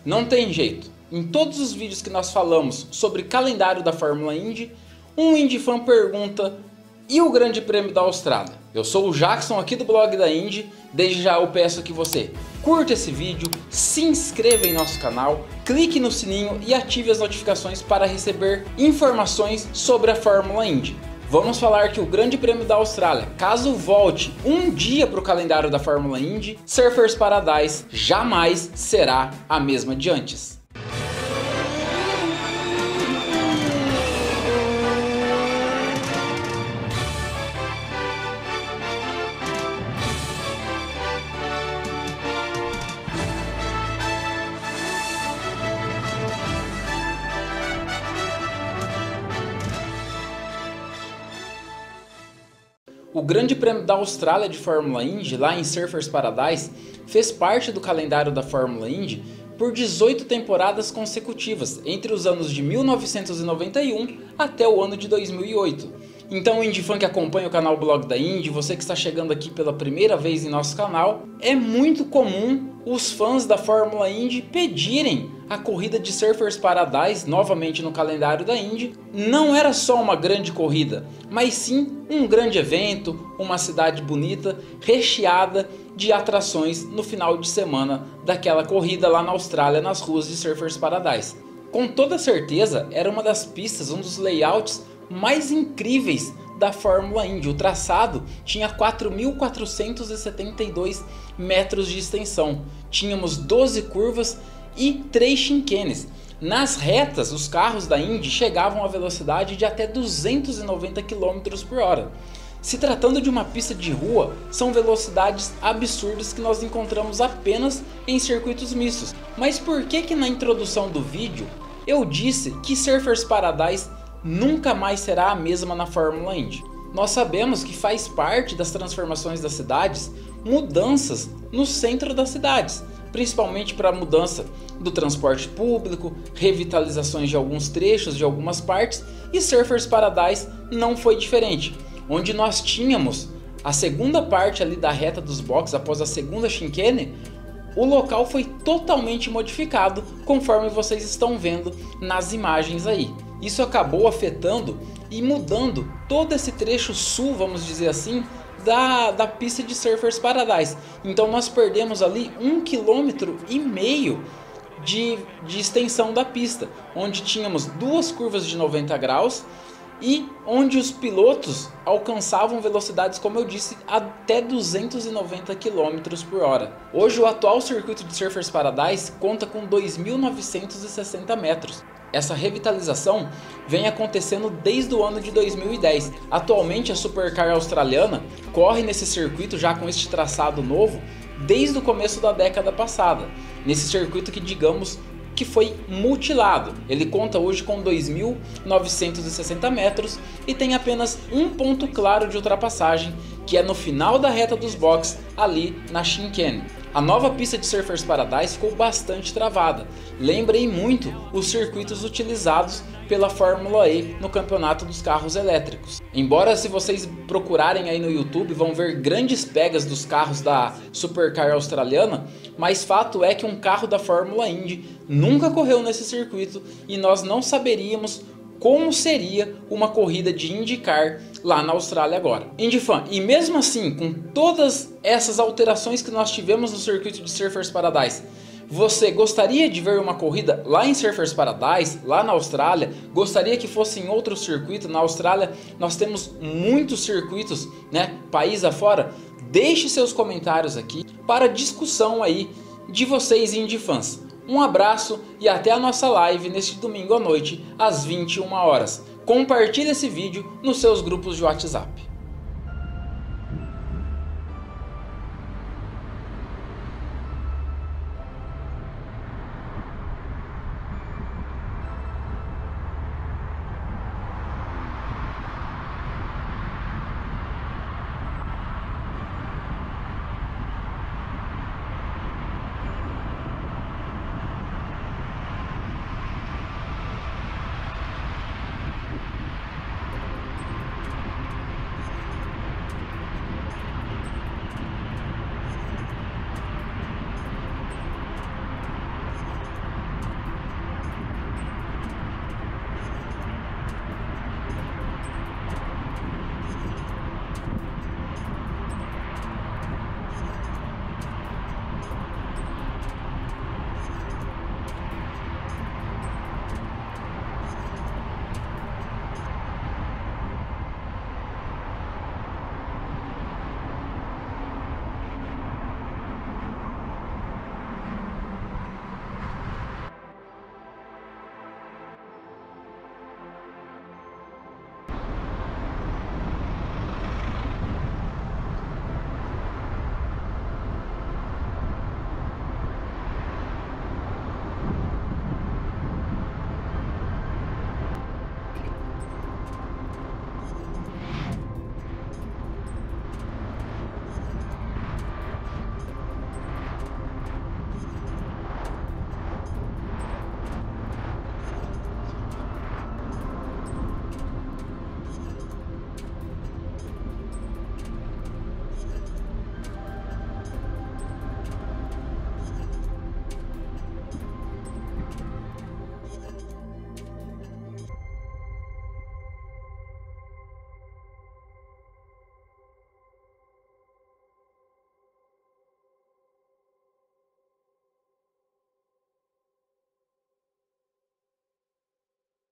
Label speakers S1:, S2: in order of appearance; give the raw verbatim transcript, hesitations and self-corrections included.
S1: Não tem jeito, em todos os vídeos que nós falamos sobre calendário da Fórmula Indy, um Indy fã pergunta: e o Grande Prêmio da Austrália? Eu sou o Jackson aqui do blog da Indy. Desde já eu peço que você curta esse vídeo, se inscreva em nosso canal, clique no sininho e ative as notificações para receber informações sobre a Fórmula Indy. Vamos falar que o Grande Prêmio da Austrália, caso volte um dia para o calendário da Fórmula Indy, Surfers Paradise jamais será a mesma de antes. O Grande Prêmio da Austrália de Fórmula Indy, lá em Surfers Paradise, fez parte do calendário da Fórmula Indy por dezoito temporadas consecutivas, entre os anos de mil novecentos e noventa e um até o ano de dois mil e oito. Então, Indy fã que acompanha o canal Blog da Indy, você que está chegando aqui pela primeira vez em nosso canal, é muito comum os fãs da Fórmula Indy pedirem a corrida de Surfers Paradise novamente no calendário da Indy. Não era só uma grande corrida, mas sim um grande evento, uma cidade bonita, recheada de atrações no final de semana daquela corrida lá na Austrália, nas ruas de Surfers Paradise. Com toda certeza era uma das pistas, um dos layouts mais incríveis da Fórmula Indy. O traçado tinha quatro mil quatrocentos e setenta e dois metros de extensão, tínhamos doze curvas e três chinquenes. Nas retas, os carros da Indy chegavam a velocidade de até duzentos e noventa quilômetros por hora. Se tratando de uma pista de rua, são velocidades absurdas que nós encontramos apenas em circuitos mistos. Mas por que que na introdução do vídeo eu disse que Surfers Paradise nunca mais será a mesma na Fórmula Indy? Nós sabemos que faz parte das transformações das cidades mudanças no centro das cidades, principalmente para a mudança do transporte público, revitalizações de alguns trechos, de algumas partes, e Surfers Paradise não foi diferente, onde nós tínhamos a segunda parte ali da reta dos boxes após a segunda chicane. O local foi totalmente modificado, conforme vocês estão vendo nas imagens aí. Isso acabou afetando e mudando todo esse trecho sul, vamos dizer assim, da, da pista de Surfers Paradise. Então nós perdemos ali um quilômetro e meio de, de extensão da pista, onde tínhamos duas curvas de noventa graus e onde os pilotos alcançavam velocidades, como eu disse, até duzentos e noventa quilômetros por hora. Hoje o atual circuito de Surfers Paradise conta com dois mil novecentos e sessenta metros. Essa revitalização vem acontecendo desde o ano de dois mil e dez. Atualmente a Supercar australiana corre nesse circuito já com este traçado novo desde o começo da década passada. Nesse circuito que digamos que foi mutilado. Ele conta hoje com dois mil novecentos e sessenta metros e tem apenas um ponto claro de ultrapassagem, que é no final da reta dos boxes, ali na chicane. A nova pista de Surfers Paradise ficou bastante travada. Lembrem muito os circuitos utilizados pela Fórmula E no campeonato dos carros elétricos. Embora, se vocês procurarem aí no YouTube, vão ver grandes pegas dos carros da Supercar australiana, mas fato é que um carro da Fórmula Indy nunca correu nesse circuito e nós não saberíamos como seria uma corrida de IndyCar lá na Austrália agora. Indy fã, e mesmo assim, com todas essas alterações que nós tivemos no circuito de Surfers Paradise, você gostaria de ver uma corrida lá em Surfers Paradise, lá na Austrália? Gostaria que fosse em outro circuito? Na Austrália nós temos muitos circuitos, né, país afora. Deixe seus comentários aqui para discussão aí de vocês, Indy fãs. Um abraço e até a nossa live neste domingo à noite às vinte e uma horas. Compartilhe esse vídeo nos seus grupos de WhatsApp.